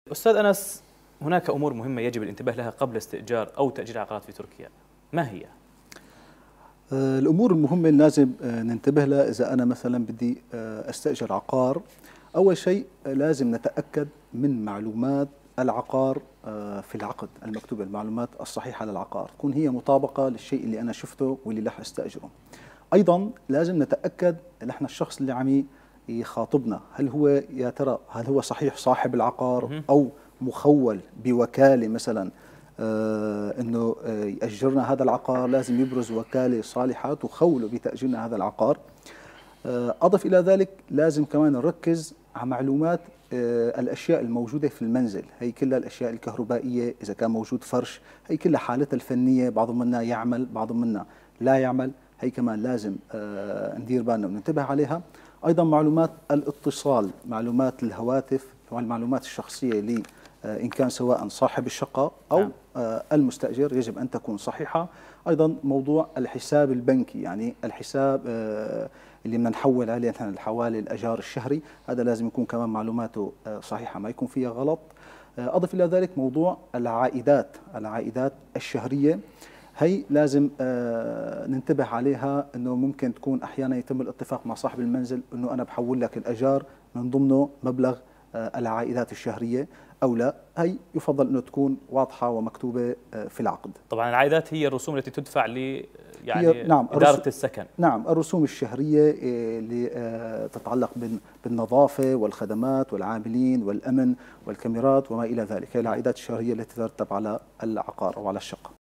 أستاذ أنس، هناك أمور مهمة يجب الانتباه لها قبل استئجار أو تأجير العقارات في تركيا، ما هي؟ الأمور المهمة اللي لازم ننتبه لها إذا أنا مثلا بدي أستأجر عقار. أول شيء لازم نتأكد من معلومات العقار في العقد المكتوب، المعلومات الصحيحة للعقار تكون هي مطابقة للشيء اللي أنا شفته واللي راح أستأجره. أيضا لازم نتأكد نحن الشخص اللي عم يخاطبنا هل هو يا ترى هل هو صحيح صاحب العقار أو مخول بوكالة مثلا انه يأجرنا هذا العقار. لازم يبرز وكالة صالحة تخوله بتأجيرنا هذا العقار. أضف إلى ذلك لازم كمان نركز على معلومات الأشياء الموجودة في المنزل، هي كلها الأشياء الكهربائية، إذا كان موجود فرش، هي كلها حالتها الفنية، بعض منا يعمل بعض منا لا يعمل، هي كمان لازم ندير بالنا وننتبه عليها. أيضا معلومات الاتصال، معلومات الهواتف والمعلومات الشخصية اللي إن كان سواء صاحب الشقة أو نعم. المستأجر يجب أن تكون صحيحة. أيضا موضوع الحساب البنكي، يعني الحساب اللي بدنا نحول عليه نحن الحوالي الأجار الشهري، هذا لازم يكون كمان معلوماته صحيحة، ما يكون فيها غلط. أضف إلى ذلك موضوع العائدات الشهرية، هي لازم ننتبه عليها، انه ممكن تكون احيانا يتم الاتفاق مع صاحب المنزل انه انا بحول لك الاجار من ضمنه مبلغ العائدات الشهريه او لا. هي يفضل انه تكون واضحه ومكتوبه في العقد. طبعا العائدات هي الرسوم التي تدفع هي نعم إدارة السكن. نعم الرسوم الشهريه اللي تتعلق بالنظافه والخدمات والعاملين والامن والكاميرات وما الى ذلك، هي العائدات الشهريه التي تترتب على العقار او على الشقه.